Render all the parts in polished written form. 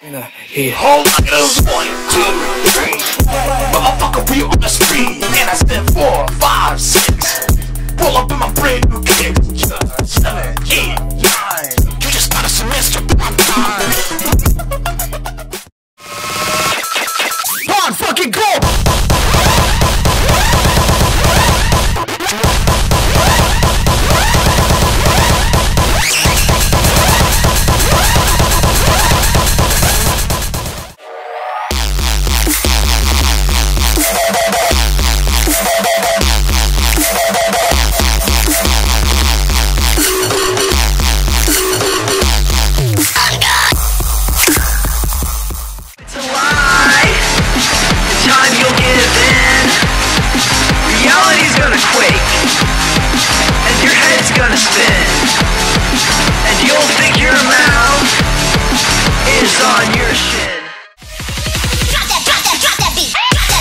Here. Hold on, it was 1, 2, 3. Motherfucker, we on the street, and I spent 4, 5, 6. Pull up in my brand new kid. 7, 8, 9. You just got a semester. On, fucking go! On your shin. Drop that beat.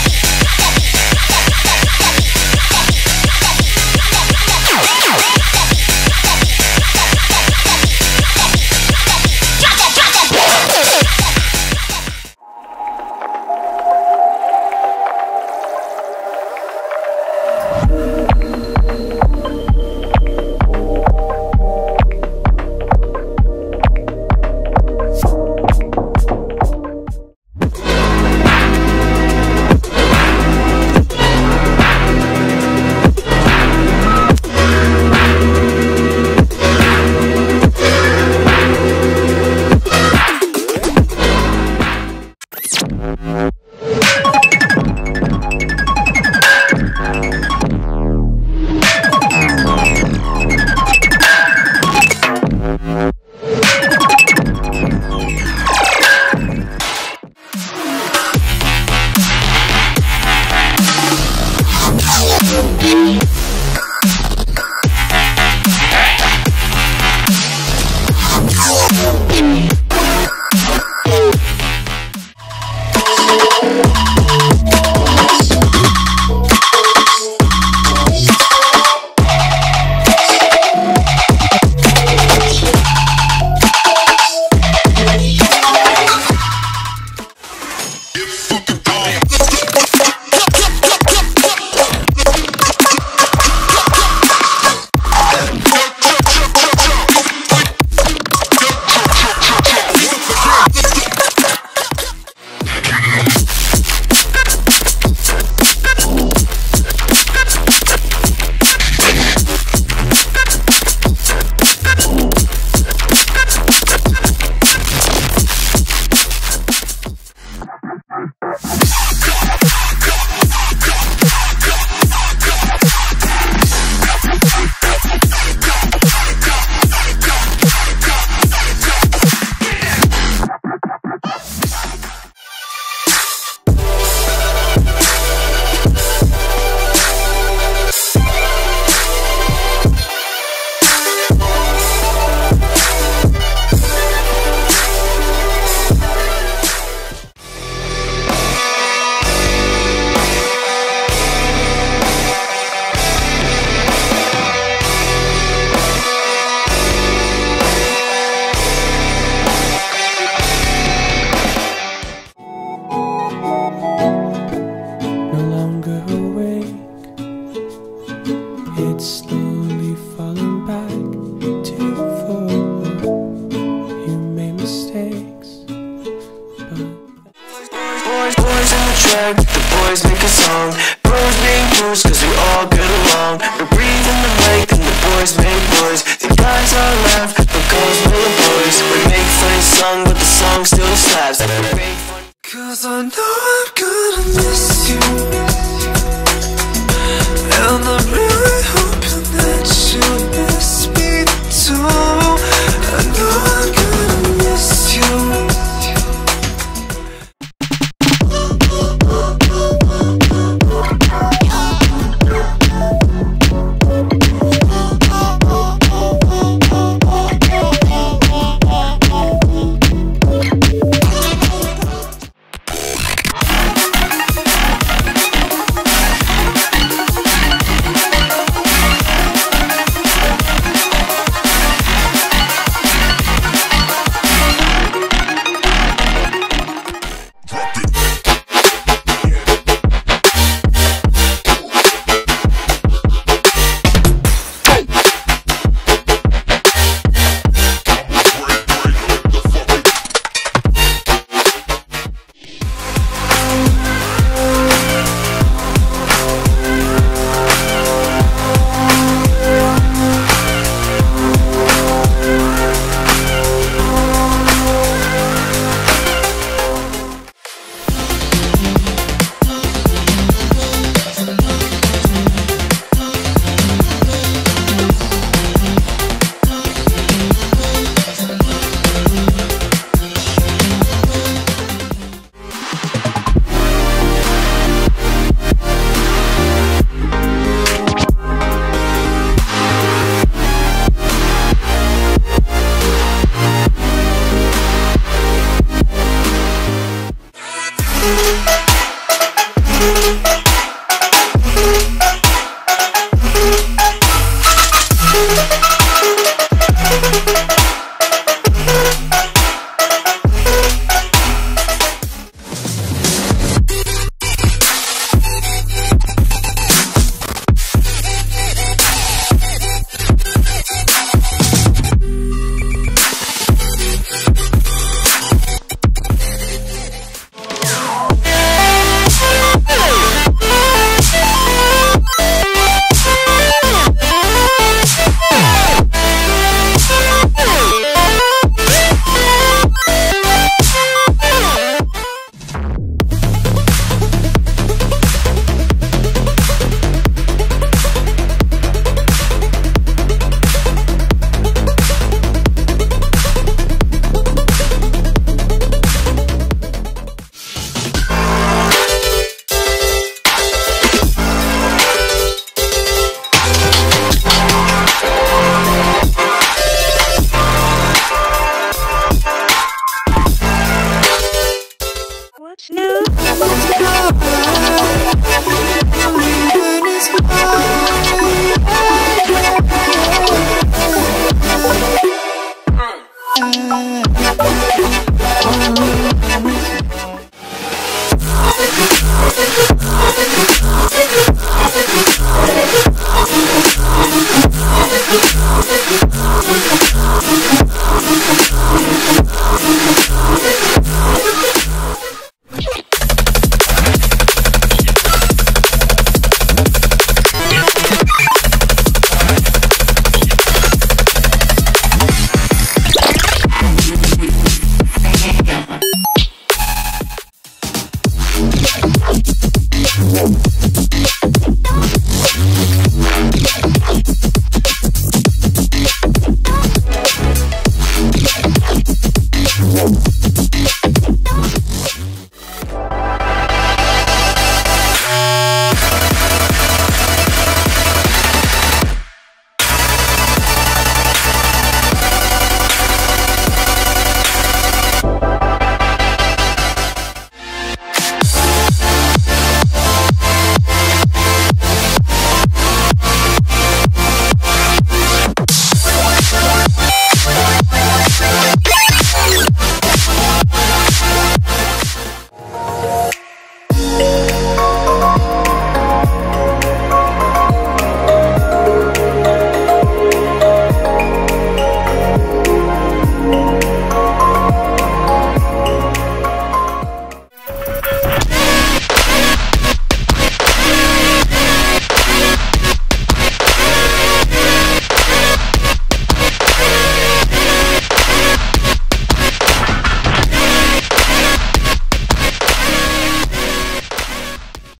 The boys make a song. Bros being bros cause we all get along. We breathe in the mic and the boys make noise. The guys are left, the girls make the boys. We make funny song but the song still slaps. Cause I know I'm gonna miss you, and I'm really hoping that you miss me too. I know I'm gonna miss you. you.